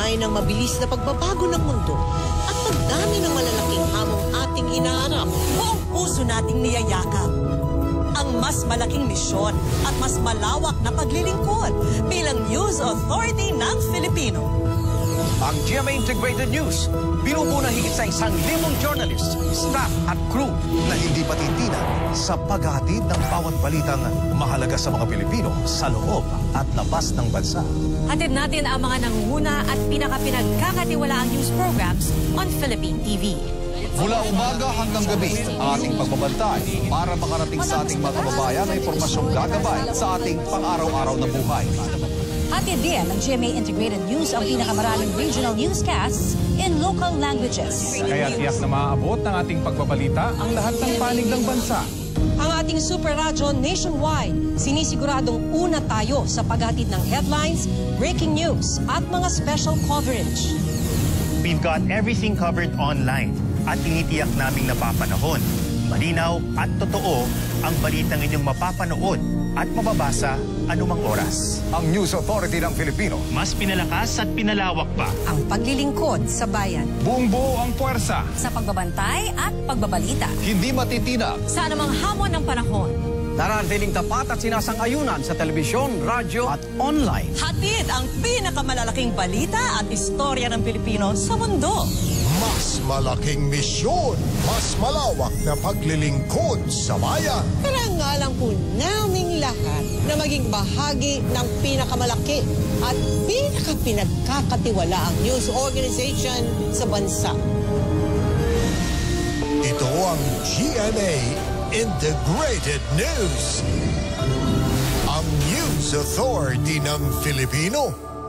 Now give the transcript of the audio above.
kasabay ng mabilis na pagbabago ng mundo at pagdami ng malalaking hamong ating inaharap. Buong puso nating niyayakap ang mas malaking misyon at mas malawak na paglilingkod bilang News Authority ng Filipino. Ang GMA Integrated News, binubuo na higit sa 1,000 journalists, staff at crew na hindi patitinag sa paghahatid ng bawat balitang mahalaga sa mga Pilipino sa loob at labas ng bansa. Hatid natin ang mga nangunguna at pinakapinagkakatiwalaang news programs on Philippine TV. Mula umaga hanggang gabi, ang ating pagbabantay para makarating sa ating mga kababayan ay impormasyong gagabay sa ating pang-araw-araw na buhay. Hatid din ng GMA Integrated News ang pinakamaraming regional newscasts in local languages. Kaya tiyak na maaabot ng ating pagbabalita ang lahat ng panig ng bansa. Ang ating super radyo nationwide, sinisiguradong una tayo sa paghatid ng headlines, breaking news at mga special coverage. We've got everything covered online at tinitiyak naming napapanahon. Malinaw at totoo ang balitang inyong mapapanood at mababasa anumang oras. Ang News Authority ng Filipino. Mas pinalakas at pinalawak pa Ang paglilingkod sa bayan. Buong buo ang puwersa. Sa pagbabantay at pagbabalita. Hindi matitinag. Sa anumang hamon ng panahon. Nananatiling tapat at sinasang-ayunan sa telebisyon, radyo at online. Hatid ang pinakamalalaking balita at istorya ng Pilipino sa mundo. Mas malaking misyon, mas malawak na paglilingkod sa bayan. Karangalan po naming lahat na maging bahagi ng pinakamalaki at pinakapinagkakatiwalaang news organization sa bansa. Ito ang GMA Integrated News. Ang News Authority ng Filipino.